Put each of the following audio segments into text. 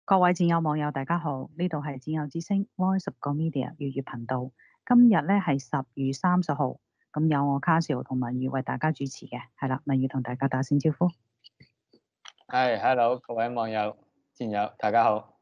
各位戰友網友大家好，呢度係戰友之聲 Voice of Media 粵語頻道。今日咧係10月30號，咁有我卡少同文宇為大家主持嘅，係啦，文宇同大家打聲招呼。 係，hello，各位網友、戰友，大家好。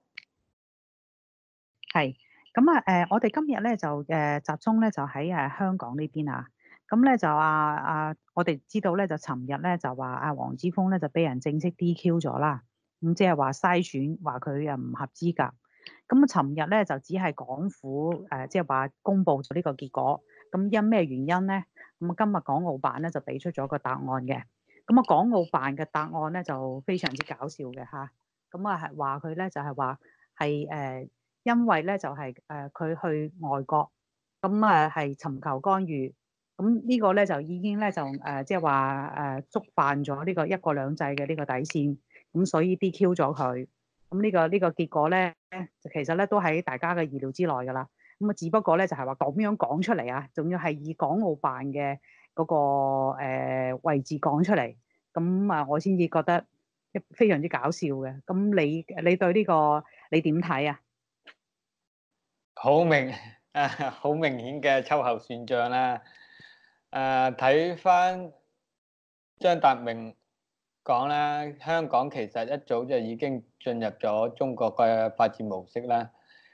係，咁啊，我哋今日咧就集中咧就喺香港呢邊啊。咁咧就我哋知道咧就尋日咧就話黃之鋒咧就俾人正式 DQ 咗啦。咁即係話篩選，話佢唔合資格。咁尋日咧就只係港府即係話公布咗呢個結果。咁因咩原因咧？咁今日港澳辦咧就俾出咗個答案嘅。咁港澳辦嘅答案咧就非常之搞笑嘅嚇。咁係話佢咧就係話係因為咧就係佢去外國，咁係尋求干預。咁呢個咧就已經咧就即係話觸犯咗呢個一國兩制嘅呢個底線，咁所以 DQ 咗佢。咁呢個結果咧，其實咧都喺大家嘅意料之內㗎啦。咁只不過咧就係話咁樣講出嚟啊，仲要係以港澳辦嘅嗰個位置講出嚟，咁我先至覺得非常之搞笑嘅。咁你對呢個你點睇啊？ 好明顯嘅秋後算賬啦。睇翻張達明講啦，香港其實一早就已經進入咗中國嘅法治模式啦。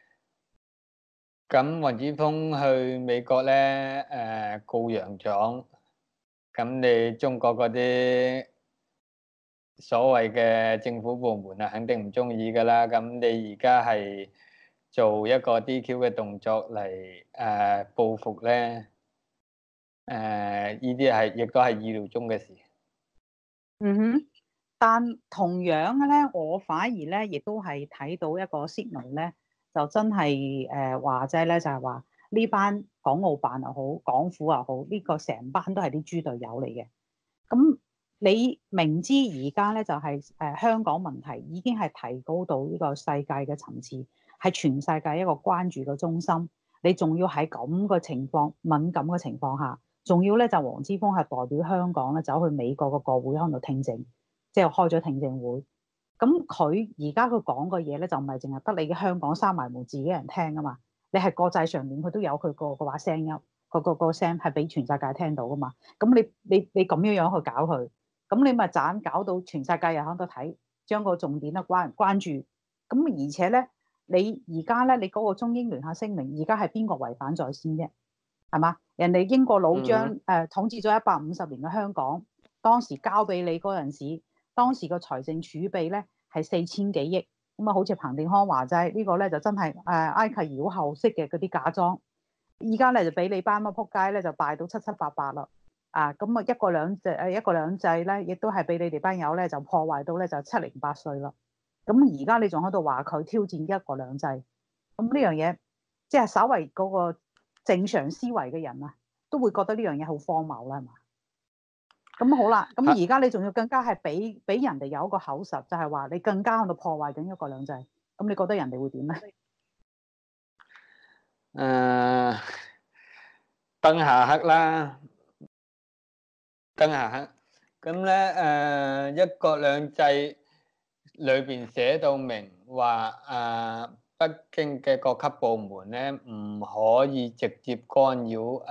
咁黃之鋒去美國咧，告洋狀，咁你中國嗰啲所謂嘅政府部門啊，肯定唔中意噶啦。咁你而家係做一個 DQ 嘅動作嚟報復咧，呢啲係亦都係意料中嘅事。 嗯哼，但同樣嘅咧，我反而咧亦都係睇到一個 signal 咧，就真係話齋咧，就係話呢班港澳辦又好，港府又好，呢個成班都係啲豬隊友嚟嘅。咁你明知而家咧就係香港問題已經係提高到呢個世界嘅層次，係全世界一個關注嘅中心，你仲要喺咁嘅情況、敏感嘅情況下，仲要咧就黃之鋒係代表香港咧走去美國個國會喺度聽證，即係開咗聽證會。咁佢而家佢講嘅嘢咧就唔係淨係得你嘅香港閂埋門自己人聽啊嘛，你係國際上面佢都有佢個話聲音，個聲係俾全世界聽到噶嘛。咁你咁樣樣去搞佢，咁你咪盞搞到全世界又喺度睇，將個重點咧關注。咁而且咧，你而家咧你嗰個中英聯合聲明，而家係邊個違反在先啫？係嘛？人哋英國老將統治咗150年嘅香港，當時交俾你嗰陣時，當時個財政儲備咧係4000幾億，咁好似彭定康話齋，呢個咧就真係埃及妖后式嘅嗰啲假裝。而家咧就俾你班乜仆街咧就敗到七七八八啦。咁一國兩制咧，亦都係俾你哋班友咧就破壞到咧就708碎啦。咁而家你仲喺度話佢挑戰一國兩制，咁呢樣嘢即係稍為嗰個正常思維嘅人啊，都會覺得呢樣嘢好荒謬啦，係嘛？咁好啦，咁而家你仲要更加係俾人哋有一個口實，就係話你更加喺度破壞緊一國兩制，咁你覺得人哋會點咧？ 燈下黑啦，燈下黑。咁咧一國兩制裏邊寫到明話北京嘅各級部門咧唔可以直接干擾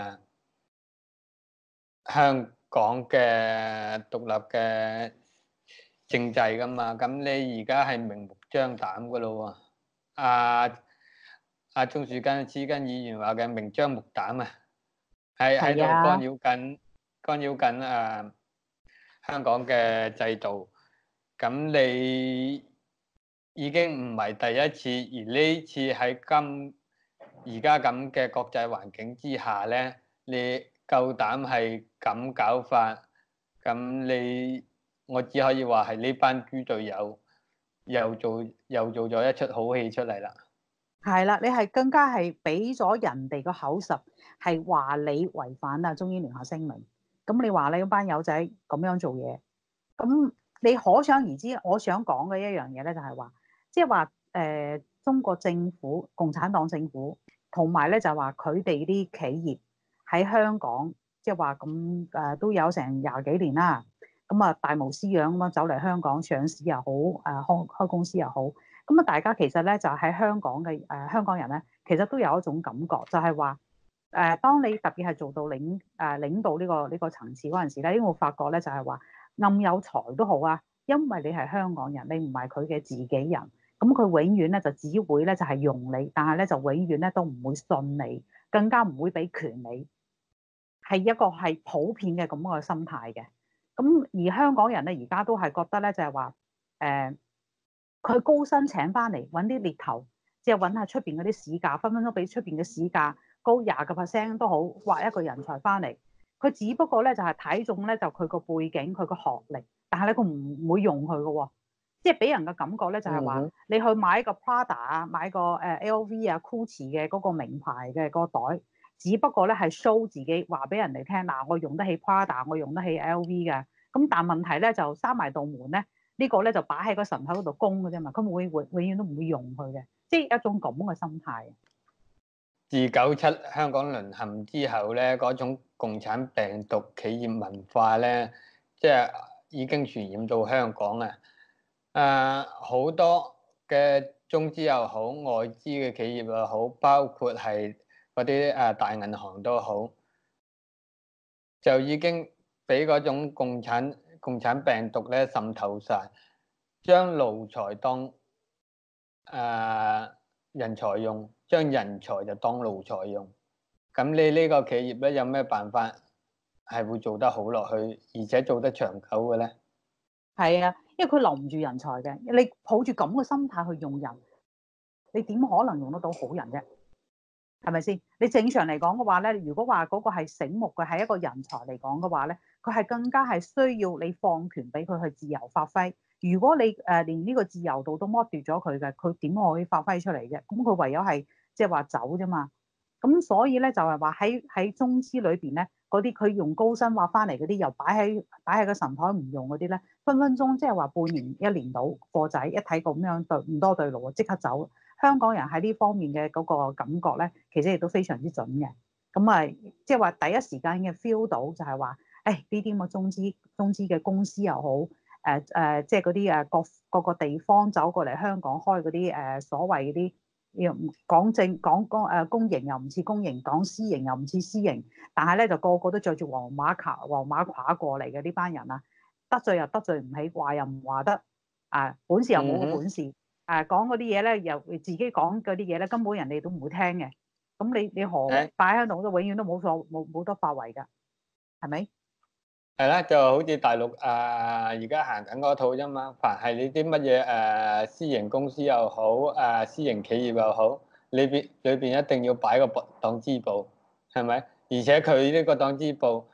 香港嘅獨立嘅政制噶嘛。咁你而家係明目張膽噶咯喎。阿鍾樹根議員話嘅明張目膽啊，係喺度干擾緊香港嘅制度。咁你已經唔係第一次，而呢次喺而家咁嘅國際環境之下咧，你夠膽係咁搞法，咁我只可以話係呢班豬隊友又做咗一出好戲出嚟啦。 係啦，你係更加係俾咗人哋個口實，係話你違反中英聯合聲明。咁你話你嗰班友仔咁樣做嘢，咁你可想而知。我想講嘅一樣嘢咧，就係話，即係話中國政府、共產黨政府，同埋咧就話佢哋啲企業喺香港，即係話咁都有成20幾年啦。咁大模斯樣咁樣走嚟香港上市又好，開公司又好。 咁啊，大家其實咧就喺香港嘅香港人咧，其實都有一種感覺，就係話當你特別係做到領導呢個層次嗰陣時咧，因為我發覺咧就係話暗有才都好啊，因為你係香港人，你唔係佢嘅自己人，咁佢永遠咧就只會咧就係用你，但係咧就永遠咧都唔會信你，更加唔會俾權你，係一個係普遍嘅咁個心態嘅。咁而香港人咧而家都係覺得咧就係話佢高薪請翻嚟揾啲獵頭，即係揾下出邊嗰啲市價，分分鐘比出邊嘅市價高20%都好，挖一個人才翻嚟。佢只不過咧就係睇中咧就佢個背景、佢個學歷，但係咧佢唔會用佢嘅喎，即係俾人嘅感覺咧就係話你去買一個 Prada 啊，買個LV 啊、Gucci 嘅嗰個名牌嘅個袋，只不過咧係 show 自己話俾人哋聽嗱，我用得起 Prada，我用得起 LV 嘅。咁但問題咧就閂埋道門咧。呢個咧就擺喺個神台嗰度供嘅啫嘛，佢唔會永遠都唔會用佢嘅，即係一種咁嘅心態。 自97香港淪陷之後咧，嗰種共產病毒企業文化咧，即係已經傳染到香港啊！好多嘅中資又好，外資嘅企業又好，包括係嗰啲大銀行都好，就已經俾嗰種共產病毒咧滲透晒，將奴才當人才用，將人才就當奴才用。咁你呢個企業咧有咩辦法係會做得好落去，而且做得長久嘅咧？ 係啊，因為佢留唔住人才嘅，你抱住咁嘅心態去用人，你點可能用得到好人啫？係咪先？你正常嚟講嘅話咧，如果話嗰個係醒目嘅，係一個人才嚟講嘅話咧，佢係更加係需要你放權俾佢去自由發揮。如果你連呢個自由度都剝奪咗佢嘅，佢點可以發揮出嚟啫？咁佢唯有係即係話走啫嘛。咁所以咧就係話喺中資裏邊咧，嗰啲佢用高薪挖翻嚟嗰啲，又擺喺個神台唔用嗰啲咧，分分鐘即係話半年一年到貨仔一睇咁樣對唔多對路，即刻走。香港人喺呢方面嘅嗰個感覺咧，其實亦都非常之準嘅。咁啊，即係話第一時間嘅 feel 到就係話，誒呢啲咁嘅中資嘅公司又好，即係嗰啲各個地方走過嚟香港開嗰啲所謂嗰啲，要講公營又唔似公營，講私營又唔似私營，但係咧就個個都着住黃馬褂過嚟嘅呢班人啊，得罪又得罪唔起，話又唔話得，本事又冇個本事。講嗰啲嘢咧，又自己講嗰啲嘢咧，根本人哋都唔會聽嘅。咁你何擺喺度都永遠都冇得發圍㗎，係咪？ 係啦，就好似大陸而家行緊嗰套啫嘛。凡係你啲乜嘢私營公司又好，私營企業又好，裏邊一定要擺個黨支部，係咪？而且佢呢個黨支部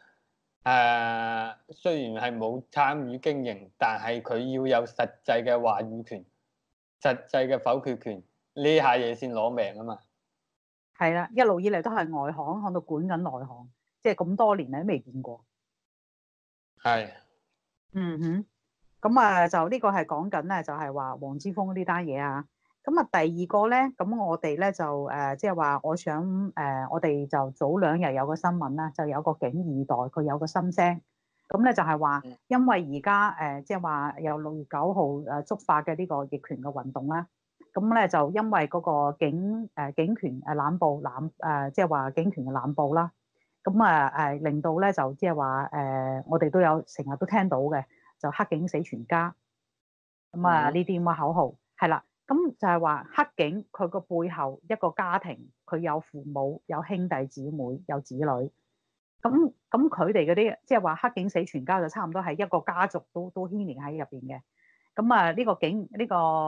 雖然係冇參與經營，但係佢要有實際嘅話語權。實際嘅否決權呢下嘢先攞命啊嘛。 係啦，一路以嚟都係外行喺度管緊內行，即係咁多年嚟都未見過。 係。 嗯哼，咁就呢個係講緊咧，就係話黃之鋒呢單嘢啊。咁第二個咧，咁我哋咧就即係話，我想我哋就早2日有個新聞啦，就有個警二代佢有個心聲。咁咧就係話，因為而家即係話由6月9號觸發嘅呢個逆權嘅運動啦，咁咧就因為嗰個警權濫捕即係話警權嘅濫捕啦，咁令到咧就即係話我哋都有成日都聽到嘅，就黑警死全家，咁呢啲咁嘅口號係啦，咁就係話黑警佢個背後一個家庭，佢有父母、有兄弟姊妹、有子女。咁佢哋嗰啲即係話黑警死全家，就差唔多係一個家族都牽連喺入邊嘅。咁呢個警呢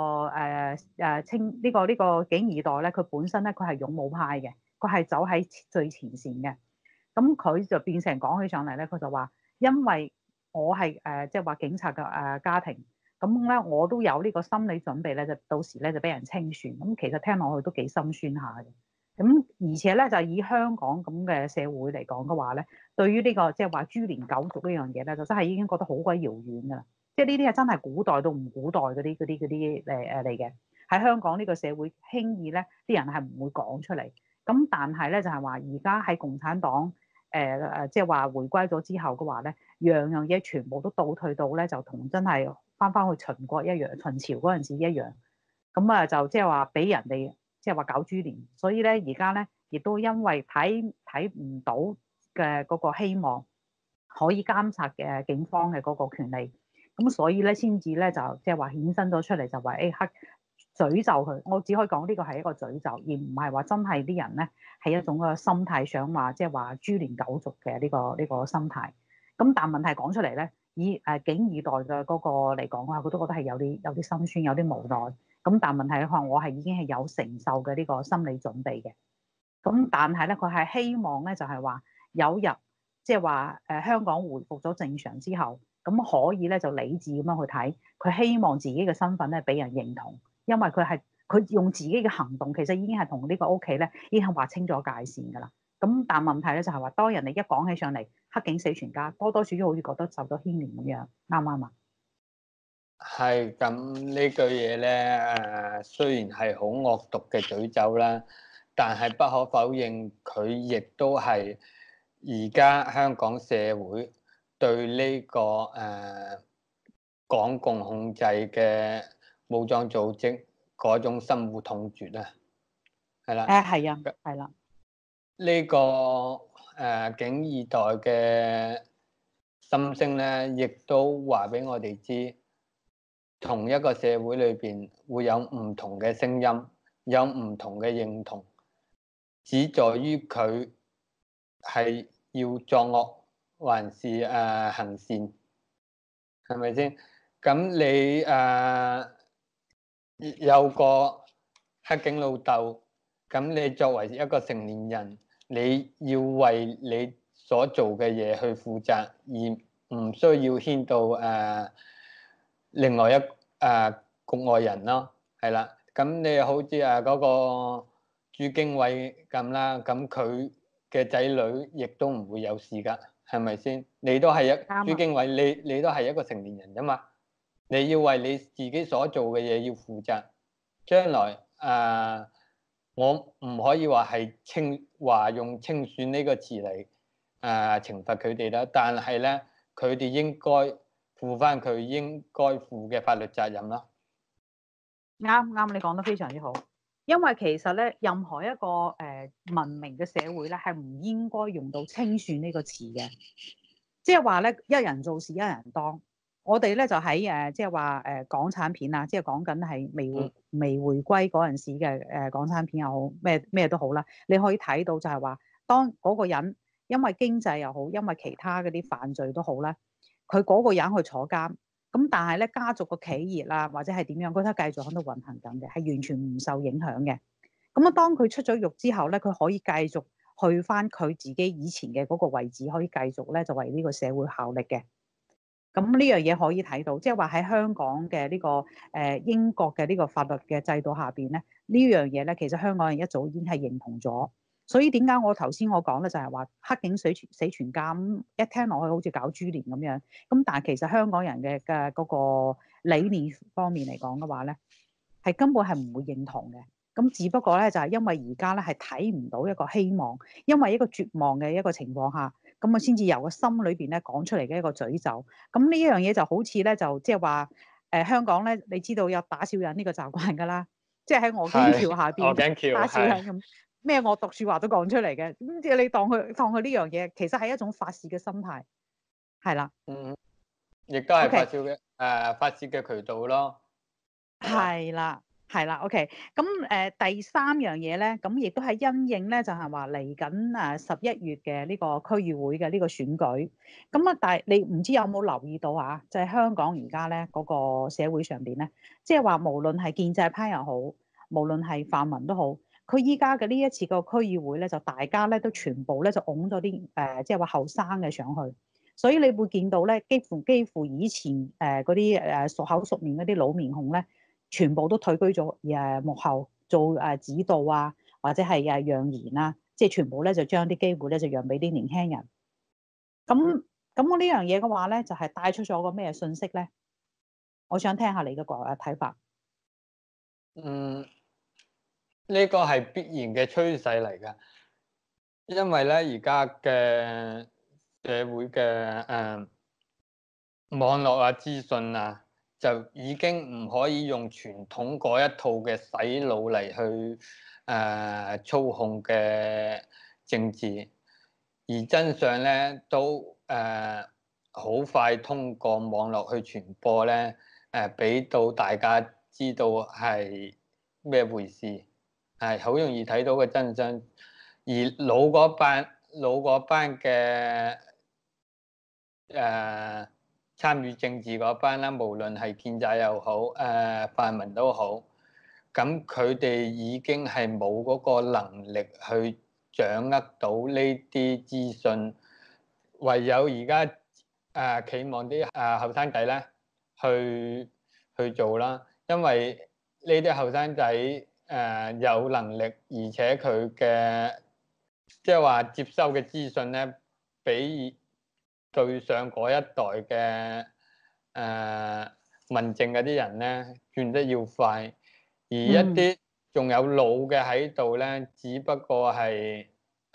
個警二代咧，佢本身咧佢係勇武派嘅，佢係走喺最前線嘅。咁佢就變成講起上嚟咧，佢就話因為我係即係話警察嘅家庭，咁咧我都有呢個心理準備咧，就到時咧就俾人清算。咁其實聽落去都幾心酸下嘅。咁而且咧就以香港咁嘅社會嚟講嘅話咧，對於呢個即係話株連九族呢樣嘢咧，就真係已經覺得好鬼遙遠㗎啦。即係呢啲係真係古代到唔古代嗰啲嚟嘅。喺香港呢個社會輕易咧，啲人係唔會講出嚟。咁但係咧就係話而家喺共產黨即係話回歸咗之後嘅話咧，樣樣嘢全部都倒退到咧，就同真係翻去秦國一樣，秦朝嗰陣時一樣。 咁啊就即係話俾人哋即係話搞株連，所以咧而家咧亦都因為睇唔到嘅嗰個希望可以監察嘅警方嘅嗰個權利，咁所以咧先至咧就即係話衍生咗出嚟，就話黑詛咒佢。我只可以講呢個係一個詛咒，而唔係話真係啲人咧係一種個心態，想話即係話株連九族嘅呢個心態。咁但問題講出嚟咧，以警二代嘅嗰個嚟講啊，佢都覺得係有啲心酸，有啲無奈。咁但問題可能我係已經係有承受嘅呢個心理準備嘅。咁但係咧，佢係希望咧就係話有日即係話香港回復咗正常之後，咁可以咧就理智咁樣去睇，佢希望自己嘅身份咧俾人認同，因為佢用自己嘅行動，其實已經係同呢個屋企咧已經係劃清咗界線㗎啦。咁但問題咧就係話，當人哋一講起上嚟，黑警死全家，多多少少好似覺得受咗牽連咁樣，啱唔啱啊？ 係咁呢句嘢咧，雖然係好惡毒嘅詛咒啦，但係不可否認，佢亦都係而家香港社會對呢個港共控制嘅武裝組織嗰種深惡痛絕啊，係啦。 係啊，係啦。 呢個警二代嘅心聲咧，亦都話俾我哋知，同一個社會裏邊會有唔同嘅聲音，有唔同嘅認同，只在於佢係要作惡還是行善，係咪先？咁你有個黑警老豆，咁你作為一個成年人，你要為你所做嘅嘢去負責，而唔需要牽到另外一局外人咯，係啦。咁你好似嗰個朱經緯咁啦，咁佢嘅仔女亦都唔會有事噶，係咪先？你都係朱啱啊。 經緯，你都係一個成年人啫嘛，你要為你自己所做嘅嘢要負責。將來我唔可以話係用清算呢個詞嚟懲罰佢哋啦，但係咧佢哋應該負翻佢應該負嘅法律責任啦。 啱啱，你講得非常之好。因為其實咧，任何一個文明嘅社會咧，係唔應該用到清算呢個詞嘅。即係話咧，一人做事一人當。我哋咧就喺即係話港產片啊，即係講緊係未回歸嗰陣時嘅港產片又好，咩都好啦。你可以睇到就係話，當嗰個人因為經濟又好，因為其他嗰啲犯罪都好啦，佢嗰個人去坐監。咁但係咧，家族個企業啦，或者係點樣，佢都繼續喺度運行緊嘅，係完全唔受影響嘅。咁啊，當佢出咗獄之後咧，佢可以繼續去翻佢自己以前嘅嗰個位置，可以繼續咧就為呢個社會效力嘅。咁呢樣嘢可以睇到，即係話喺香港嘅呢個英國嘅呢個法律嘅制度下邊咧，呢樣嘢咧其實香港人一早已經係認同咗。所以點解我頭先我講咧就係話黑警死全家，咁一聽落去好似搞株連咁樣，咁但係其實香港人嘅嗰個理念方面嚟講嘅話咧，係根本係唔會認同嘅。咁只不過咧就係因為而家咧係睇唔到一個希望，因為一個絕望嘅一個情況下，咁啊先至由個心裏邊咧講出嚟嘅一個詛咒。咁呢樣嘢就好似咧就即係話香港咧，你知道有打小人呢個習慣㗎啦，即係喺鵝頸橋下邊鵝頸橋打小人咁，咩惡毒説話都講出嚟嘅。咁即係你當佢呢樣嘢，其實係一種發泄嘅心態，係啦。 亦都係 OK。 發泄嘅渠道咯。 係啦，係啦，OK。咁第三樣嘢咧，咁亦都係因應咧，就係話嚟緊11月嘅呢個區議會嘅呢個選舉。咁啊，但係你唔知有冇留意到啊？就係香港而家咧嗰個社會上邊咧，即係話無論係建制派又好，無論係泛民都好，佢依家嘅呢一次個區議會咧，就大家咧都全部咧就擁咗啲即係話後生嘅上去。所以你會見到咧，幾乎以前嗰啲熟口熟面嗰啲老面孔咧，全部都退居咗幕後做指導啊，或者係讓賢啦，即係全部咧就將啲機會咧就讓俾啲年輕人。咁我呢樣嘢嘅話咧，就係帶出咗個咩信息咧？我想聽下你嘅睇法。 呢個係必然嘅趨勢嚟㗎，因為咧而家嘅社會嘅網絡啊、資訊啊， 就已經唔可以用傳統嗰一套嘅洗腦嚟去操控嘅政治，而真相咧都好快通過網絡去傳播咧，俾到大家知道係咩回事，係好容易睇到個真相。而老嗰班嘅參與政治嗰班啦，無論係建制又好，泛民都好，咁佢哋已經係冇嗰個能力去掌握到呢啲資訊，唯有而家期望啲後生仔咧去做啦，因為呢啲後生仔有能力，而且佢嘅即係話接收嘅資訊咧，比對上嗰一代嘅民政嗰啲人咧轉得要快，而一啲仲有腦嘅喺度咧，只不過係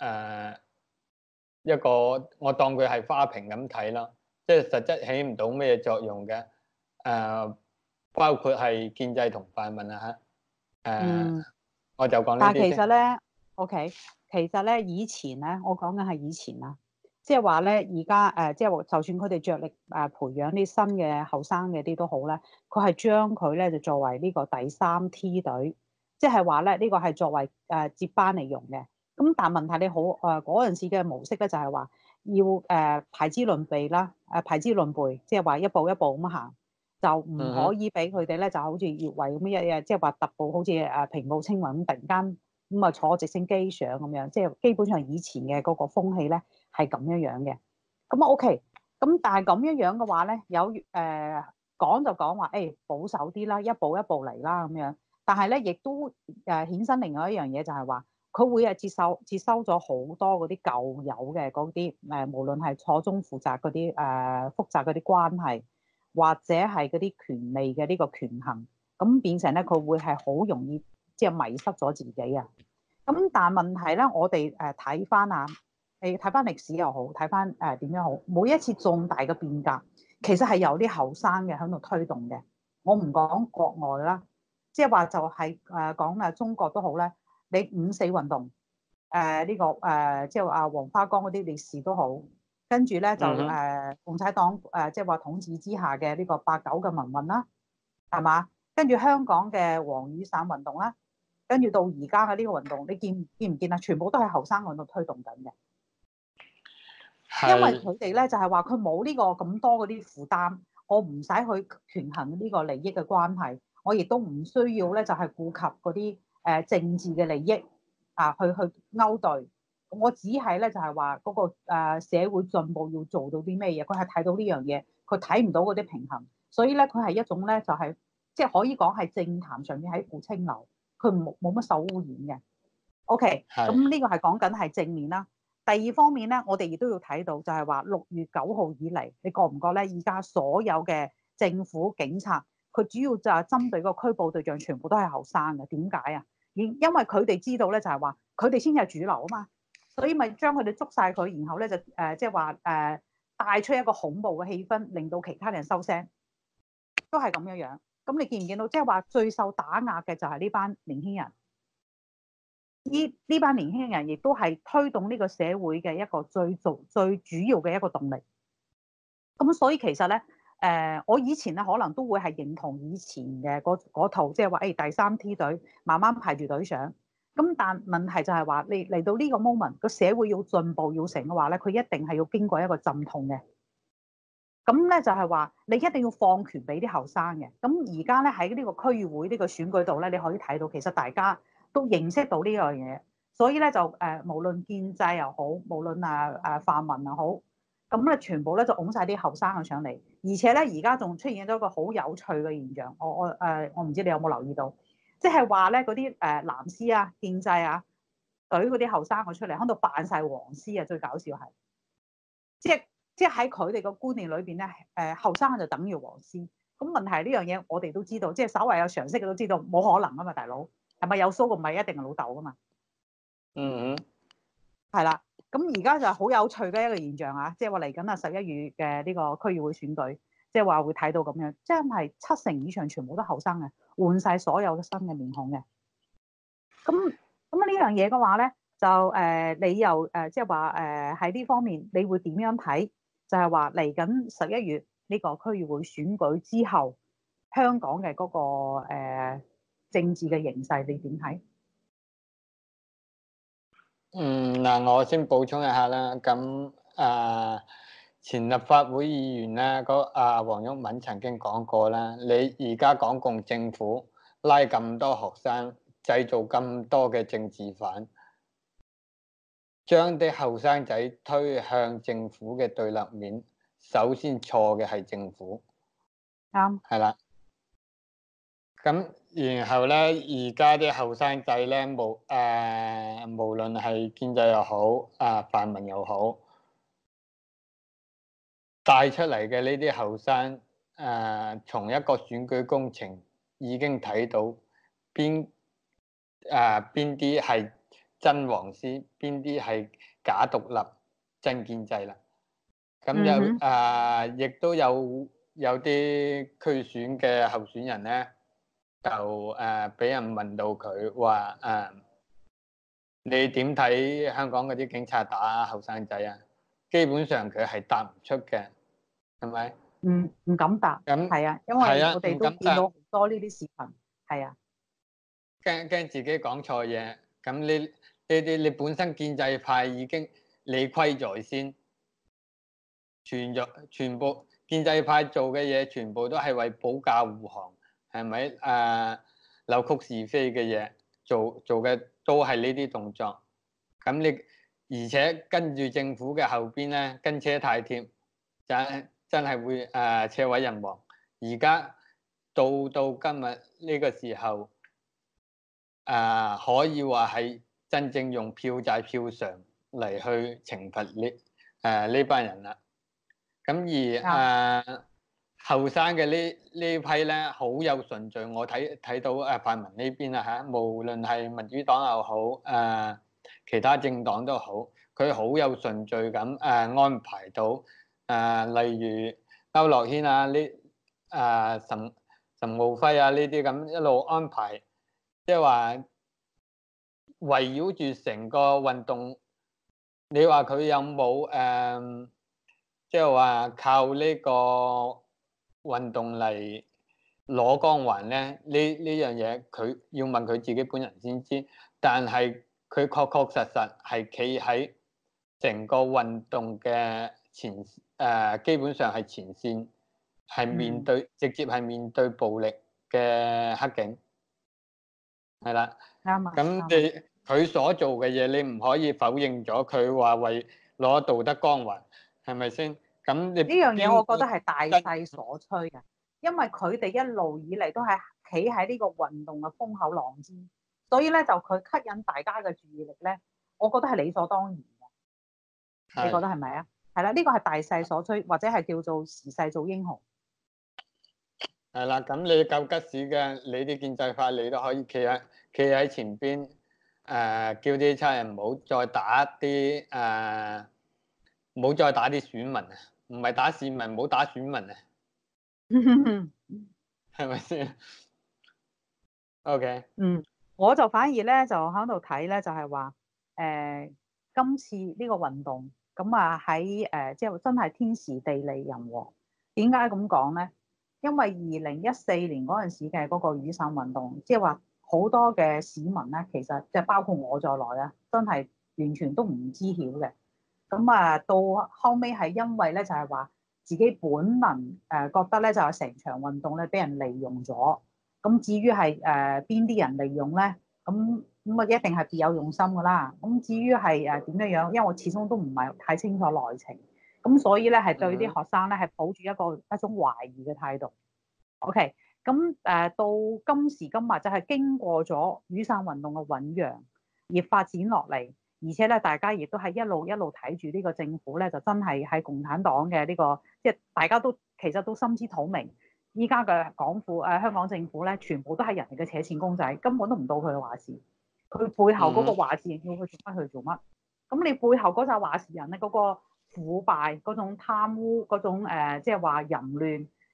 一個我當佢係花瓶咁睇啦，即係實質起唔到咩作用嘅。包括係建制同泛民啊嚇，我就講呢但係啲先。 其實咧，OK，其實咧以前咧，我講緊係以前啦，即係話咧，而家即係話就算佢哋着力培養啲新嘅後生嘅啲都好咧，佢係將佢咧就作為呢個第三梯隊，即係話咧呢個係作為接班嚟用嘅。咁但係問題你好嗰陣時嘅模式咧就係話要排資論備啦，排資論輩，即係話一步一步咁行。就唔可以俾佢哋咧，就好似越位咁樣，即係話特步好似平步青雲咁，突然間咁坐直升機上咁樣，即係基本上以前嘅嗰個風氣咧係咁樣樣嘅。咁啊 OK，咁但係咁樣樣嘅話咧，有講就講話保守啲啦，一步一步嚟啦咁樣。但係咧亦都衍生另外一樣嘢，就係話佢會接收咗好多嗰啲舊有嘅嗰啲無論係錯綜複雜嗰啲複雜嗰啲關係。或者係嗰啲權利嘅呢個權衡，咁變成咧佢會係好容易即係迷失咗自己啊。咁但係問題咧，我哋睇翻啊，你睇翻歷史又好，睇翻點樣好，每一次重大嘅變革，其實係有啲後生嘅喺度推動嘅。我唔講國外啦，即係話就係講中國都好咧，你五四運動呢個即係話黃花崗嗰啲烈士都好。跟住咧就共產黨即係話統治之下嘅呢個八九嘅民運啦，係嘛？跟住香港嘅黃雨傘運動啦，跟住到而家嘅呢個運動，你見唔見啊？全部都係後生喺度推動緊嘅，因為佢哋咧就係話佢冇呢個咁多嗰啲負擔，我唔使去權衡呢個利益嘅關係，我亦都唔需要咧就係顧及嗰啲政治嘅利益去勾兌。我只係咧就係話嗰個社會進步要做到啲咩嘢，佢係睇到呢樣嘢，佢睇唔到嗰啲平衡，所以咧佢係一種咧就係即係可以講係政壇上面喺股清流，佢冇乜受污染嘅。OK，咁呢個係講緊係正面啦。第二方面咧，我哋亦都要睇到就係話6月9號以嚟，你覺唔覺咧？而家所有嘅政府警察，佢主要就係針對個拘捕對象全部都係後生嘅，點解啊？因為佢哋知道咧就係話佢哋先係主流啊嘛。所以咪將佢哋捉晒佢，然後咧就即係話帶出一個恐怖嘅氣氛，令到其他人收聲，都係咁樣樣。咁你見唔見到？即係話最受打壓嘅就係呢班年輕人，呢班年輕人亦都係推動呢個社會嘅一個最主要嘅一個動力。咁所以其實咧我以前咧可能都會係認同以前嘅嗰套，即係話第三梯隊慢慢排住隊上。咁但問題就係話，你嚟到呢個 moment，個社會要進步要成嘅話咧，佢一定係要經過一個陣痛嘅。咁咧就係話，你一定要放權俾啲後生嘅。咁而家咧喺呢個區議會呢個選舉度咧，你可以睇到其實大家都認識到呢樣嘢，所以咧就無論建制又好，無論泛民又好，咁咧全部咧就拱晒啲後生嘅上嚟，而且咧而家仲出現咗一個好有趣嘅現象，我唔知你有冇留意到？即係話咧，嗰啲藍絲啊、建制啊，隊嗰啲後生嘅出嚟，喺度扮晒黃絲啊！最搞笑係，即係喺佢哋個觀念裏邊咧，後生就等於黃絲。咁問題呢樣嘢，我哋都知道，即係稍為有常識嘅都知道，冇可能啊嘛，大佬係咪有鬚嘅唔係一定係老豆噶嘛？係啦。咁而家就好有趣嘅一個現象啊，即係話嚟緊11月嘅呢個區議會選舉， 即係話會睇到咁樣，即係70%以上全部都後生嘅，換晒所有嘅新嘅面孔嘅。咁呢樣嘢嘅話咧，就你又即係話喺呢方面，你會點樣睇？就係話嚟緊11月呢個區議會選舉之後，香港嘅嗰個政治嘅形勢，你點睇？ 嗱，我先補充一下啦。咁前立法會議員咧，黃毓民曾經講過啦，你而家港共政府拉咁多學生，製造咁多嘅政治犯，將啲後生仔推向政府嘅對立面，首先錯嘅係政府。 啱。 係啦。咁然後咧，而家啲後生仔咧，無論係建制又好，泛民又好，帶出嚟嘅呢啲後生，從一個選舉工程已經睇到邊啲係真黃絲，邊啲係假獨立真建制啦。咁亦都有啲區選嘅候選人咧，就俾人問到佢話你點睇香港嗰啲警察打後生仔啊？基本上佢係答唔出嘅，係咪？ 唔敢答。 咁係啊，因為我哋都唔敢答， 見到好多呢啲視頻。係啊， 驚自己講錯嘢。咁你本身建制派已經理虧在先，全部建制派做嘅嘢，全部都係為保駕護航，係咪？扭曲是非嘅嘢，做嘅都係呢啲動作。咁你而且跟住政府嘅後邊咧，跟車太貼，真係會車毀人亡。而家到今日呢個時候，可以話係真正用票債票償嚟去懲罰呢班人啦。咁而後生嘅呢批咧，好有順序。我睇到泛民呢邊啊嚇，無論係民主黨又好，其他政黨都好，佢好有順序咁安排到例如區諾軒岑敖暉呢啲咁一路安排，即係話圍繞住成個運動。你話佢有冇即係話靠呢個運動嚟攞光環咧？呢樣嘢佢要問佢自己本人先知，但係佢確實係企喺成個運動嘅基本上係前線，係直接係面對暴力嘅黑警，係啦。 啱啊。 咁佢所做嘅嘢，你唔可以否認咗佢話為攞道德光環，係咪先？咁你呢樣嘢，我覺得係大勢所趨嘅，因為佢哋一路以嚟都係企喺呢個運動嘅風口浪尖，所以咧就佢吸引大家嘅注意力咧，我覺得係理所當然嘅。你覺得係咪啊？係啦，呢個係大勢所趨，或者係叫做時勢造英雄。 係啦，咁你夠吉屎嘅，你啲建制派你都可以企喺前邊，叫啲差人唔好再打啲唔好再打啲選民啊，唔係打市民，唔好打選民啊，係咪先？OK。 我就反而咧就喺度睇咧，就係話今次呢個運動咁喺即係真係天時地利人和。點解咁講咧？因為2014年嗰陣時嘅嗰個雨傘運動，即係話好多嘅市民咧，其實即係包括我在內啊，真係完全都唔知曉嘅。咁到後尾係因為咧就係話自己本能覺得咧就係成場運動咧俾人利用咗。咁至於係邊啲人利用咧？咁一定係別有用心噶啦。咁至於係點樣樣，因為我始終都唔係太清楚內情，咁所以咧係對啲學生咧係抱住一種懷疑嘅態度。OK，咁到今時今日就係經過咗雨傘運動嘅醖釀而發展落嚟，而且咧大家亦都係一路睇住呢個政府咧，就真係喺共產黨嘅呢個，即係大家都其實都心知肚明。依家嘅香港政府咧，全部都係人哋嘅扯錢公仔，根本都唔到佢嘅話事。佢背後嗰個話事人要佢做乜，佢做乜。咁你背後嗰紮話事人咧，嗰個腐敗、嗰種貪污、嗰種即係話淫亂，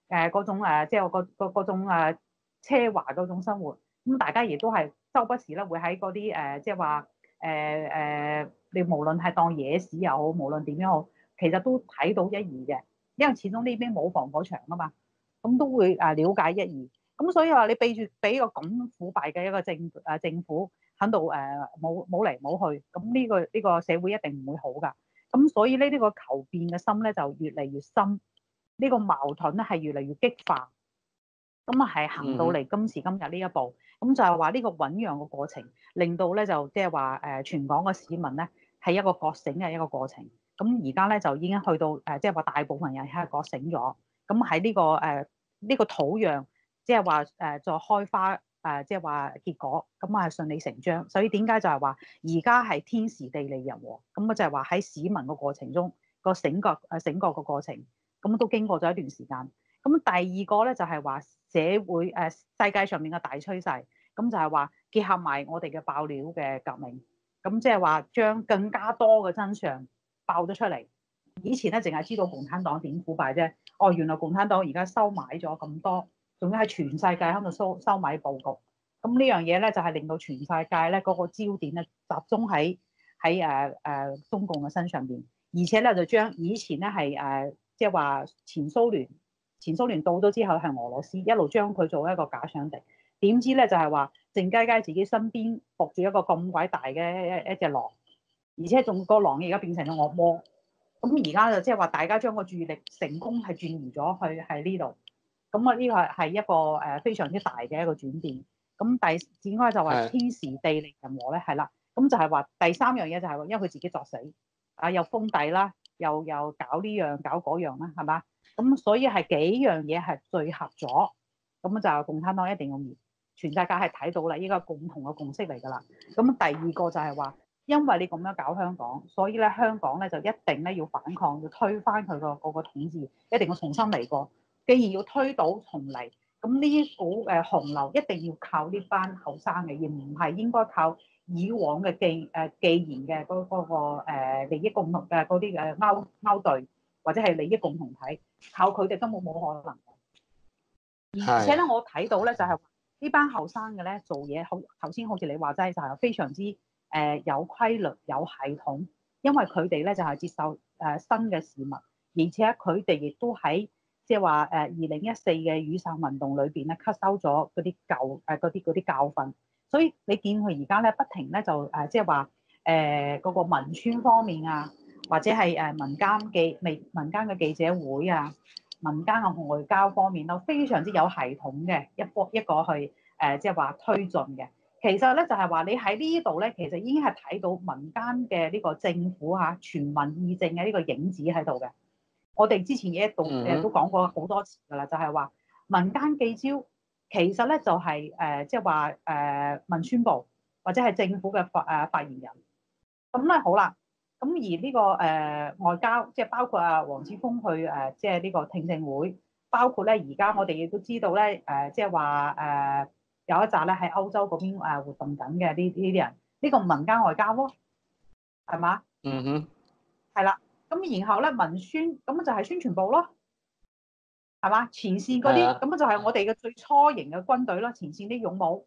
嗰種即係嗰種奢華嗰種生活。咁大家亦都係周不時咧會喺嗰啲即係話你無論係當野史又好，無論點樣好，其實都睇到一二嘅，因為始終呢邊冇防火牆啊嘛，咁都會了解一二。咁所以話你俾個咁腐敗嘅一個政府喺度冇嚟冇去，咁呢個社會一定唔會好㗎。咁所以呢個求變嘅心咧就越嚟越深，呢個矛盾咧係越嚟越激化。咁啊係行到嚟今時今日呢一步，咁就係話呢個醞釀嘅過程，令到咧就即係話全港嘅市民咧係一個覺醒嘅一個過程。咁而家咧就已經去到即係話大部分人係覺醒咗。咁喺呢個土壤，即係話再開花即係話結果，咁啊係順理成章。所以點解就係話而家係天時地利人和，咁啊就係話喺市民嘅過程中個醒覺嘅過程，咁都經過咗一段時間。咁第二個咧就係話社會世界上面嘅大趨勢，咁就係話結合埋我哋嘅爆料嘅革命，咁即係話將更加多嘅真相爆咗出嚟。以前咧淨係知道共產黨點腐敗啫，哦原來共產黨而家收買咗咁多，仲要喺全世界喺度收買佈局。咁呢樣嘢咧就係令到全世界咧嗰個焦點咧集中喺中共嘅身上邊，而且咧就將以前咧係即係話前蘇聯到咗之後係俄羅斯，一路將佢做一個假想敵，點知咧就係話靜雞雞自己身邊伏住一個咁鬼大嘅一隻狼，而且仲個狼而家變成咗惡魔。咁而家就即係話大家將個注意力成功係轉移咗去喺呢度，咁啊呢個係一個非常之大嘅一個轉變。咁展開就話天時地利人和咧，係啦，咁就係話第三樣嘢就係話因為佢自己作死又封地啦，又搞呢樣搞嗰樣啦，係嘛？咁所以係幾樣嘢係聚合咗，咁就共產黨一定要滅，全世界係睇到啦，依個共同嘅共識嚟㗎啦。咁第二個就係話，因為你咁樣搞香港，所以咧香港咧就一定咧要反抗，要推翻佢個統治，一定要重新嚟過。既然要推倒重嚟，咁呢股洪流一定要靠呢班後生嘅，而唔係應該靠以往嘅既然嘅嗰個利益共同嘅嗰啲勾對，或者係利益共同體，靠佢哋根本冇可能。而且咧，我睇到咧就係呢班後生嘅咧做嘢，好頭先好似你話齋就係非常之有規律、有系統，因為佢哋咧就係接受新嘅事物，而且佢哋亦都喺即係話2014嘅雨傘運動裏邊咧吸收咗嗰啲嗰啲教訓，所以你見佢而家咧不停咧就即係話嗰個文宣方面啊，或者係民間嘅記者會啊。民間嘅外交方面都非常之有系統嘅一個去即係話推進嘅。其實咧就係話你喺呢度咧，其實已經係睇到民間嘅呢個政府全民議政嘅呢個影子喺度嘅。我哋之前嘅一度都講過好多次㗎啦，就係話民間記招其實咧就係即係話文宣部或者係政府嘅發言人。咁咧好啦。咁而呢個外交，即係包括黃之鋒去即係呢個聽證會，包括咧而家我哋亦都知道咧即係話有一紮咧喺歐洲嗰邊活動緊嘅呢啲人，呢個民間外交咯，係嘛？係啦。咁然後咧文宣，咁就係宣傳部咯，係嘛？前線嗰啲，咁就係我哋嘅最初型嘅軍隊咯，前線啲勇武。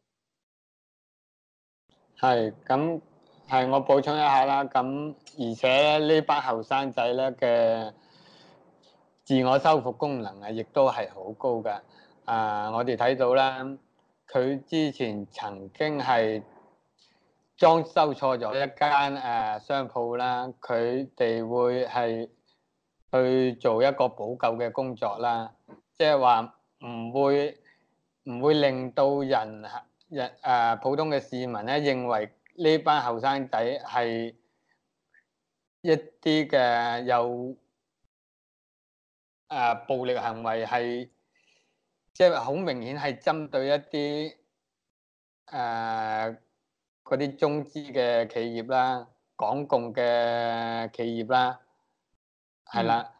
係咁。係，我補充一下啦。咁而且咧，呢班後生仔咧嘅自我修復功能亦都係好高㗎。我哋睇到啦，佢之前曾經係裝修錯咗一間商鋪啦，佢哋會係去做一個補救嘅工作啦，即係話唔會令到人普通嘅市民咧認為呢班後生仔係一啲嘅有暴力行為，係即係好明顯係針對一啲嗰啲中資嘅企業啦、港共嘅企業啦，係啦。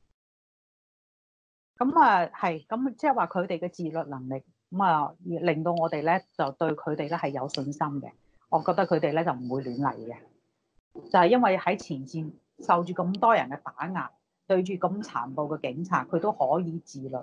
咁係，咁即係話佢哋嘅自律能力，令到我哋咧就對佢哋咧係有信心嘅。我覺得佢哋咧就唔會亂嚟嘅，就係因為喺前線受住咁多人嘅打壓，對住咁殘暴嘅警察，佢都可以自律，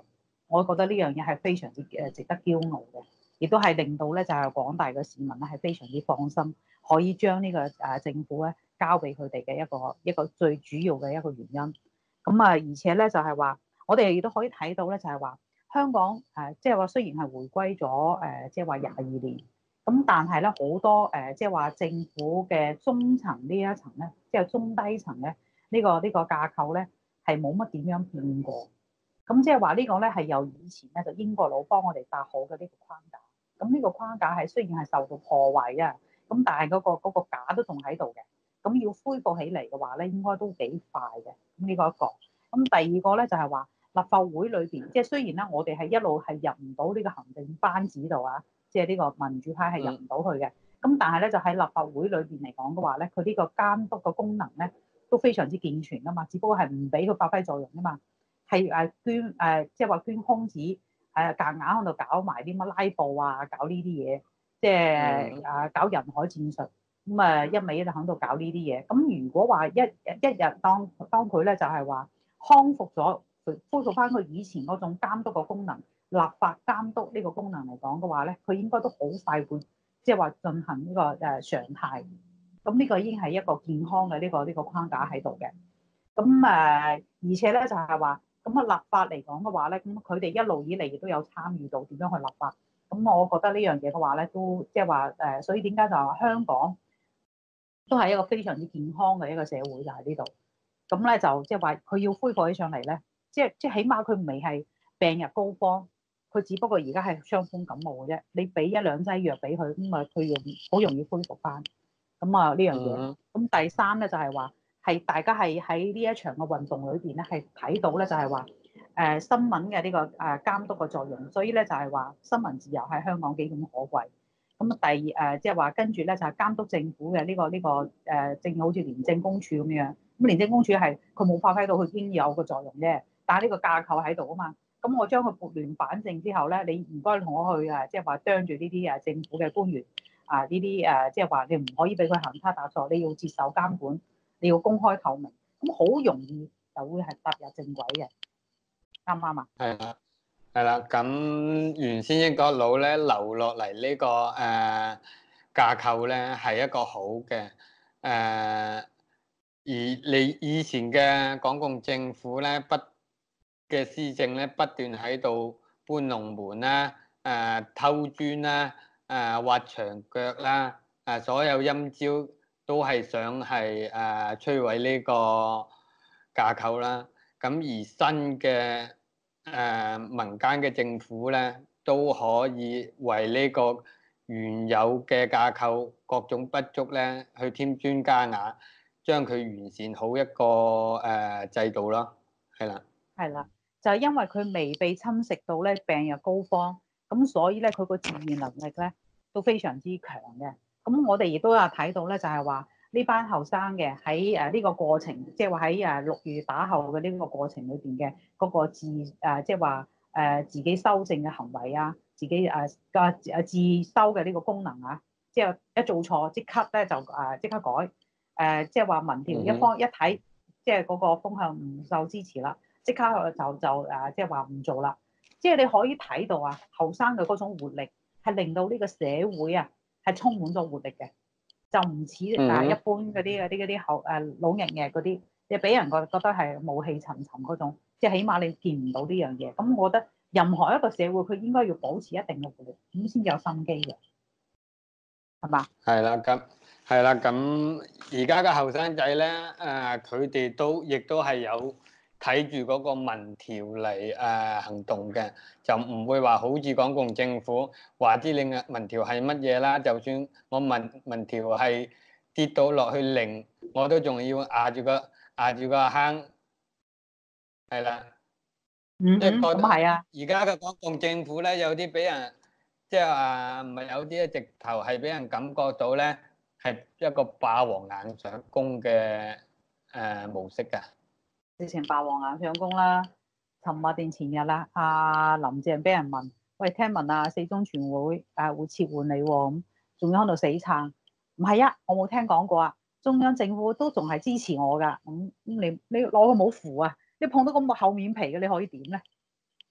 我覺得呢樣嘢係非常之值得驕傲嘅，亦都係令到咧就係廣大嘅市民咧係非常之放心，可以將呢個政府咧交俾佢哋嘅一個最主要嘅一個原因。咁啊，而且咧就係話，我哋亦都可以睇到咧，就係話香港即係話雖然係回歸咗即係話22年，咁但係咧好多即係話政府嘅中層呢一層咧，即係中低層咧呢個架構咧係冇乜點樣變過。咁即係話呢個咧係由以前咧就英國佬幫我哋搭好嘅呢個框架。咁呢個框架係雖然係受到破壞啊，咁但係嗰個架都仲喺度嘅。咁要恢復起嚟嘅話咧，應該都幾快嘅。咁呢個一個。咁第二個咧就係話立法會裏邊，即係雖然咧我哋係一路係入唔到呢個行政班子度啊，即係呢個民主派係入唔到去嘅。咁但係咧就喺立法會裏邊嚟講嘅話咧，佢呢個監督嘅功能咧都非常之健全噶嘛，只不過係唔俾佢發揮作用啫嘛。係捐即係話捐空子，夾硬喺度搞埋啲乜拉布啊，搞呢啲嘢，即係搞人海戰術，咁一味就喺度搞呢啲嘢。咁如果話一日當佢咧就係話康復咗，恢復翻佢以前嗰種監督嘅功能，立法監督呢個功能嚟講嘅話咧，佢應該都好快會即係話進行呢個常態。咁呢個已經係一個健康嘅呢個框架喺度嘅。咁而且咧就係話。咁立法嚟講嘅話咧，咁佢哋一路以嚟亦都有參與到點樣去立法。咁我覺得呢樣嘢嘅話咧，都即係話所以點解就係話香港都係一個非常之健康嘅一個社會就喺呢度。咁咧就即係話佢要恢復起上嚟咧，即起碼佢未係病入膏肓，佢只不過而家係傷風感冒嘅啫。你俾一兩劑藥俾佢，咁佢好容易恢復翻。咁呢樣嘢。咁第三咧就係話。係大家係喺呢一場嘅運動裏邊咧，係睇到咧就係話新聞嘅呢個監督嘅作用，所以咧就係話新聞自由喺香港幾咁可貴。咁第二即係話跟住咧就係監督政府嘅呢個正好似廉政公署咁樣。咁廉政公署係佢冇發揮到佢應有嘅作用啫，但係呢個架構喺度啊嘛。咁我將佢撥亂反正之後咧，你唔該同我去即係話啄住呢啲政府嘅官員呢啲即係話你唔可以俾佢行差踏錯，你要接受監管。你要公開透明，咁好容易就會係踏入正軌嘅，啱唔啱啊？ 係啦，係啦。咁原先英國佬咧留落嚟呢個架構咧係一個好嘅而你以前嘅港共政府咧嘅施政咧不斷喺度搬龍門啦、偷磚啦、挖牆腳啦、所有陰招。都係想係摧毀呢個架構啦，咁而新嘅民間嘅政府咧，都可以為呢個原有嘅架構各種不足咧，去添磚加瓦，將佢完善好一個制度咯，係啦， 係啦，就係因為佢未被侵蝕到咧病入膏肓，咁所以咧佢個自愈能力咧都非常之強嘅。咁我哋亦都有睇到咧，就係話。呢班後生嘅喺呢個過程，即係話喺6月打後嘅呢個過程裏邊嘅嗰個即係話自己修正嘅行為啊，自己自修嘅呢個功能啊，即係一做錯即刻咧就即刻改，即係話民調一方一睇，即係嗰個風向唔受支持啦，即刻就即係話唔做啦。即係你可以睇到啊，後生嘅嗰種活力係令到呢個社會啊係充滿咗活力嘅。就唔似一般嗰啲後老日嘅嗰啲，即係俾人覺得係暮氣沉沉嗰種，即係起碼你見唔到呢樣嘢。咁我覺得任何一個社會佢應該要保持一定嘅活力，咁先至有心機嘅，係嘛？ 係啦，咁而家嘅後生仔咧，佢哋亦都係有睇住嗰個民調嚟行動嘅，就唔會話好似港共政府話知你嘅民調係乜嘢啦。就算我民調係跌到落去0，我都仲要壓住個坑，係啦。即係覺得咁係啊。 而家嘅港共政府咧，有啲俾人即係話唔係有啲咧，直頭係俾人感覺到咧係一個霸王硬上弓嘅模式㗎。 直情霸王硬上弓啦！尋日定前日啦，阿林鄭俾人問，喂，聽聞啊4中全會會撤換你喎，咁仲要喺度死撐。唔係啊，我冇聽講過啊。中央政府都仲係支持我㗎。咁你攞佢冇符啊？你碰到咁厚面皮嘅，你可以點咧？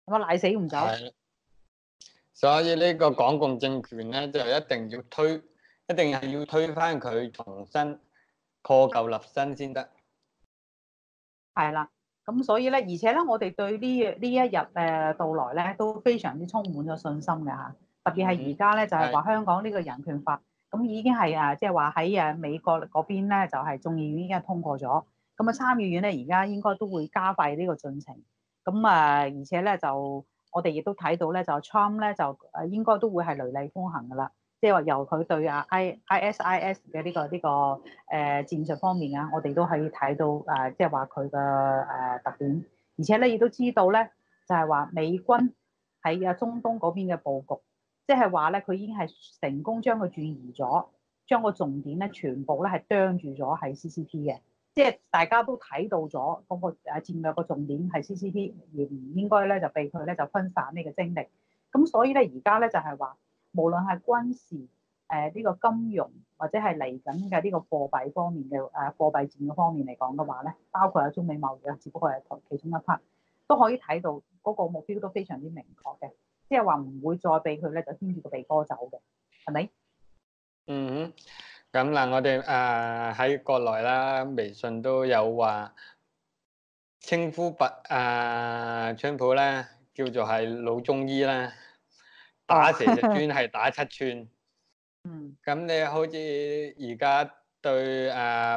有冇賴死唔走？ 係，所以呢個港共政權咧就一定要推，一定係要推翻佢，重新破舊立新先得。 係啦，咁所以咧，而且咧，我哋對呢一日到來咧，都非常之充滿咗信心嘅嚇。特別係而家咧，就係話香港呢個人權法，咁已經係即係話喺美國嗰邊咧，就係眾議院已經係通過咗。咁啊，參議院咧，而家應該都會加快呢個進程。咁而且咧就我哋亦都睇到咧，就 Trump 咧就應該都會係雷厲風行噶啦。即係話由佢對ISIS 嘅呢個戰術方面啊，我哋都可以睇到即係話佢嘅特點，而且咧亦都知道咧，就係話美軍喺中東嗰邊嘅佈局，即係話咧佢已經係成功將佢轉移咗，將個重點咧全部咧係啄住咗係 CCP 嘅，即係大家都睇到咗嗰個戰略個重點係 CCP，而唔應該咧就被佢咧就分散呢個精力，咁所以咧而家咧就係話。無論係軍事、呢個金融或者係嚟緊嘅呢個貨幣方面嘅貨幣戰嘅方面嚟講嘅話咧，包括係中美貿易啊，只不過係其中一 part，都可以睇到嗰個目標都非常之明確嘅，即係話唔會再俾佢咧就牽住個鼻哥走嘅，係咪？ 嗯哼，咁嗱，我哋喺國內啦，微信都有話稱呼川普咧叫做係老中醫啦，打蛇就專係打七寸。 嗯， 咁你好似而家對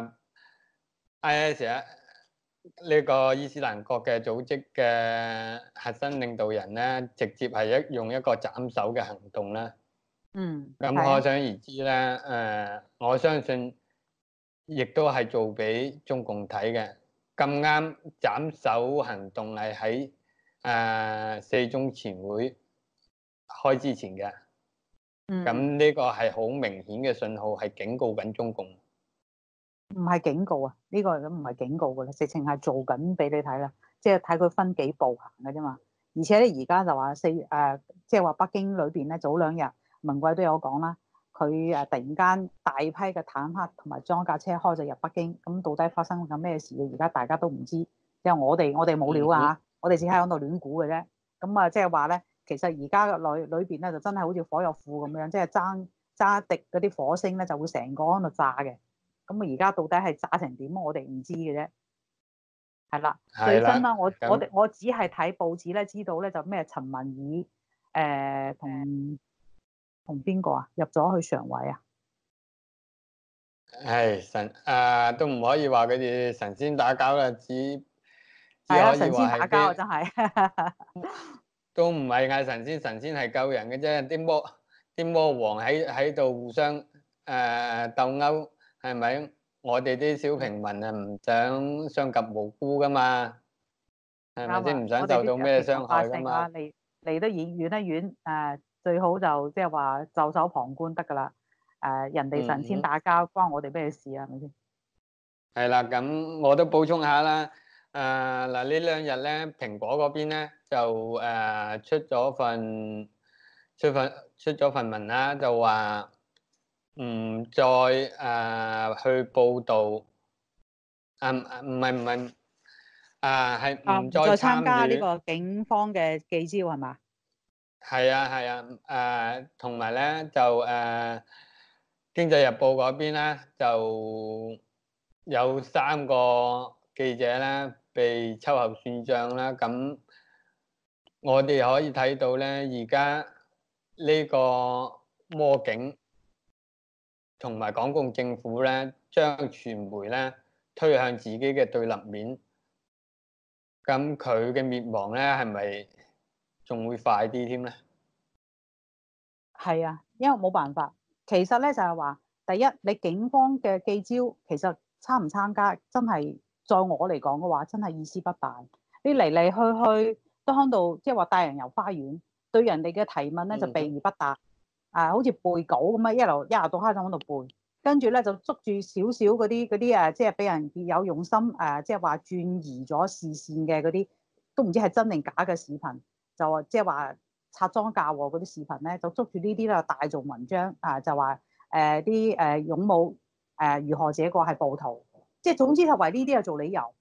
IS 呢個伊斯蘭國嘅組織嘅核心領導人咧，直接係用一個斬首嘅行動啦。 嗯， 咁係啊， 可想而知咧，我相信亦都係做俾中共睇嘅。咁啱斬首行動係喺四中全會開之前嘅。咁嗯， 呢個係好明顯嘅信號，係警告緊中共。 唔係警告啊，呢個都唔係警告㗎啦，直情係做緊俾你睇啦，即係睇佢分幾步行嘅啫嘛。而且咧而家就話即係話北京裏邊咧早兩日文貴都有講啦，佢突然間大批嘅坦克同埋裝甲車開咗入北京，咁到底發生緊咩事嘅？而家大家都唔知，因為我哋冇料啊嚇，我哋只係喺度亂估嘅啫。咁即係話咧，其實而家嘅裏邊咧就真係好似火藥庫咁樣，即係揸滴嗰啲火星咧就會成個喺度炸嘅。咁而家到底係炸成點，我哋唔知嘅啫。係啦， 係啦， 最新啦， 咁我只係睇報紙咧，知道咧就咩陳文爾同邊個啊入咗去常委啊？ 係都唔可以話佢哋神仙打交啦，只係啊， 可以神仙話係啲打交啊，真係。 都唔係嗌神仙，神仙係救人嘅啫。啲魔王喺度互相鬥毆，係咪？我哋啲小平民啊，唔想傷及無辜噶嘛，係咪先？ 啱啊！ 唔想我哋受到咩啲平民傷百姓啊， 害噶嘛。 離得遠最好就即係話袖手旁觀得㗎啦。人哋神仙嗯哼。 打交，關我哋咩事啊？係咪先？ 係啦，咁我都補充下啦。嗱，呢兩日咧，蘋果嗰邊咧就出咗份文啦，就話唔再去報導，唔係係唔再唔再參加呢參與。 個警方嘅記招係嘛？ 係啊係啊，同埋咧就經濟日報嗰邊咧就有3個記者咧被秋後算賬啦。咁我哋可以睇到咧，而家呢個魔警同埋港共政府咧，將傳媒咧推向自己嘅對立面。咁佢嘅滅亡咧，係咪仲會快啲添咧？ 係啊，因為冇辦法。其實咧就係話，第一你警方嘅記招，其實參唔參加，真係在我嚟講嘅話，真係意思不大。你嚟嚟去去都喺度，即係話帶人遊花園，對人哋嘅提問咧就避而不答。好似背稿咁啊，一日到黑就喺度背，跟住咧就捉住少少嗰啲即係俾人別有用心即係話轉移咗視線嘅嗰啲，都唔知係真定假嘅視頻，就即係話拆裝嫁禍嗰啲視頻咧，就捉住呢啲咧大做文章就話啲勇武如何這個係暴徒，即係總之就為呢啲做理由。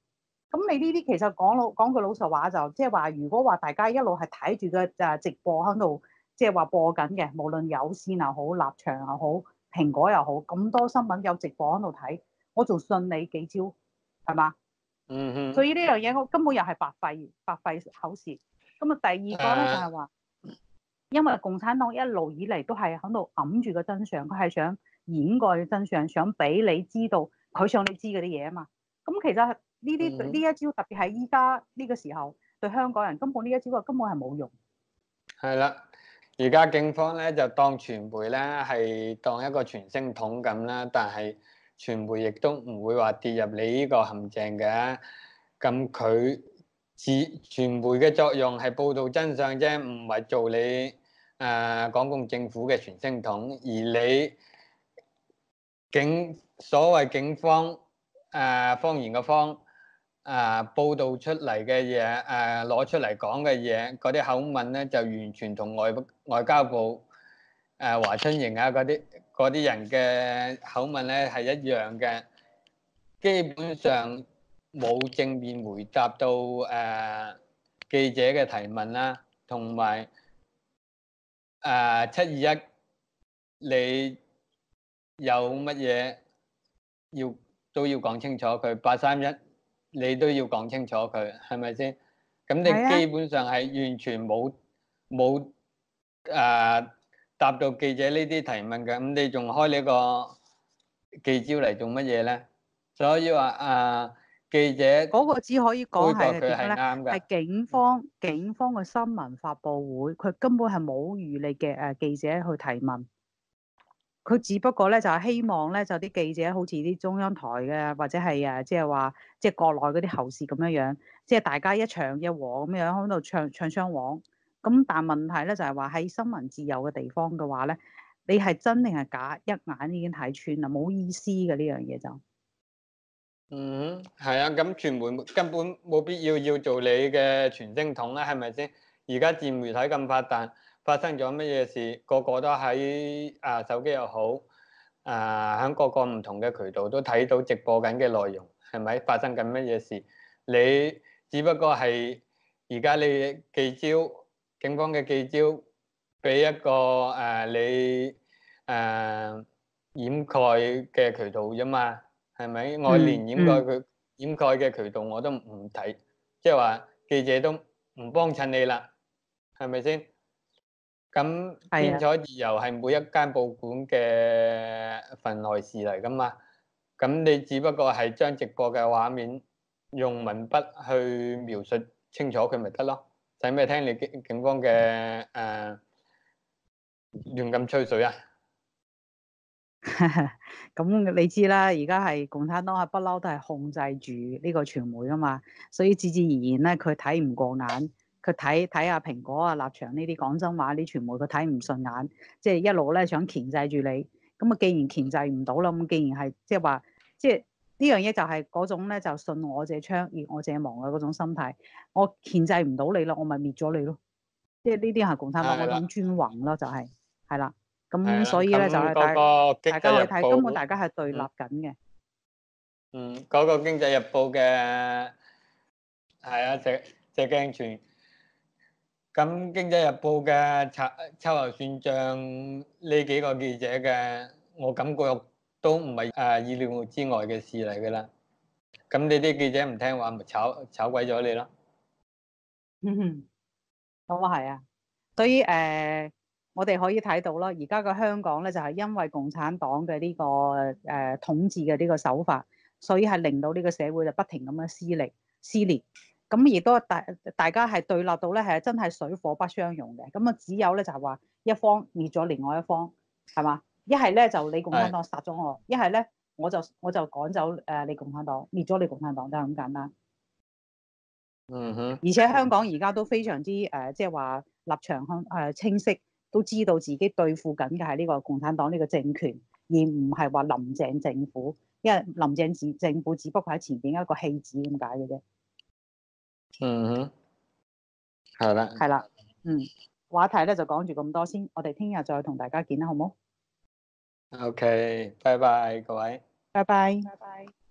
咁你呢啲其實講句老實話就即係話，如果話大家一路係睇住個直播喺度，即係話播緊嘅，無論有線又好、立場又好、蘋果又好，咁多新聞有直播喺度睇，我仲信你幾招係嘛？所以呢樣嘢我根本又係白費口舌。咁啊，第二個咧就係話，因為共產黨一路以嚟都係喺度揞住個真相，佢係想掩蓋真相，想俾你知道佢想你知嗰啲嘢啊嘛。咁其實呢一招特別係依家呢個時候對香港人根本呢一招根本係冇用。 係啦，而家警方咧就當傳媒咧係當一個傳聲筒咁啦，但係傳媒亦都唔會話跌入你呢個陷阱嘅。咁佢傳媒嘅作用係報導真相啫，唔係做你港共政府嘅傳聲筒。而你所謂警方謊言嘅謊報導出嚟嘅嘢攞出嚟講嘅嘢，嗰啲口吻咧就完全同外交部華春瑩啊嗰啲人嘅口吻咧係一樣嘅，基本上冇正面回答到記者嘅提問啦，同埋721你有乜嘢都要講清楚佢，831你都要講清楚佢，係咪先？咁你基本上係完全冇答到記者呢啲提問嘅，咁你仲開呢個記招嚟做乜嘢咧？所以話記者嗰個只可以講係點咧？係警方嘅新聞發佈會，佢根本係冇餘力嘅記者去提問。佢只不過咧就係希望咧就啲記者好似啲中央台嘅或者係即係話即係國內嗰啲喉舌咁樣樣，即係大家一唱一和咁樣喺度唱雙簧。咁但問題咧就係話喺新聞自由嘅地方嘅話咧，你係真定係假，一眼已經睇穿啦，冇意思嘅呢樣嘢就。 係啊，咁傳媒根本冇必要做你嘅傳聲筒啦，係咪先？而家自媒體咁發達，發生咗乜嘢事，個個都喺手機又好，喺各個唔同嘅渠道都睇到直播緊嘅內容，係咪發生緊乜嘢事？你只不過係而家你記招，警方嘅記招，俾一個你掩蓋嘅渠道啫嘛。係咪？我連掩蓋嘅渠道我都唔睇，即係話記者都唔幫襯你啦，係咪先？咁編採自由係每一間報館嘅份內事嚟噶嘛？咁你只不過係將直播嘅畫面用文筆去描述清楚佢咪得咯？使咩聽你警方嘅亂咁吹水啊？ 咁你知啦，而家係共產黨係不嬲都係控制住呢個傳媒噶嘛，所以自然而然咧，佢睇唔過眼，佢睇下蘋果啊、立場呢啲講真話呢傳媒，佢睇唔順眼，即係一路咧想鉗制住你。咁啊，既然鉗制唔到啦，咁既然係即係話，即係呢樣嘢就係嗰種咧，就信我者昌，滅我者亡嘅嗰種心態。我鉗制唔到你啦，我咪滅咗你咯。即係呢啲係共產黨嗰種專橫咯，就係啦。咁所以咧就係大家可以睇，根本大家係對立緊嘅。 嗰個經濟日報嘅係啊，石鏡泉。咁經濟日報嘅秋後算賬呢幾個記者嘅，我感覺都唔係意料之外嘅事嚟噶啦。咁你啲記者唔聽話，咪炒鬼咗你咯。 咁啊係啊，所以我哋可以睇到啦，而家個香港咧就係因為共產黨嘅呢個統治嘅呢個手法，所以係令到呢個社會就不停咁樣撕裂。咁亦都大家係對立到咧係真係水火不相容嘅。咁啊只有咧就係話一方滅咗另外一方，係嘛？一係咧就你共產黨殺咗我，一係咧我就趕走你共產黨，滅咗你共產黨，就係咁簡單。而且香港而家都非常之即係話立場清晰，都知道自己對付緊嘅係呢個共產黨呢個政權，而唔係話林鄭政府，因為林鄭政府只不過喺前邊一個戲子咁解嘅啫。 係啦。 係啦，話題咧就講住咁多先，我哋聽日再同大家見啦，好冇？ OK，拜拜各位。 拜拜。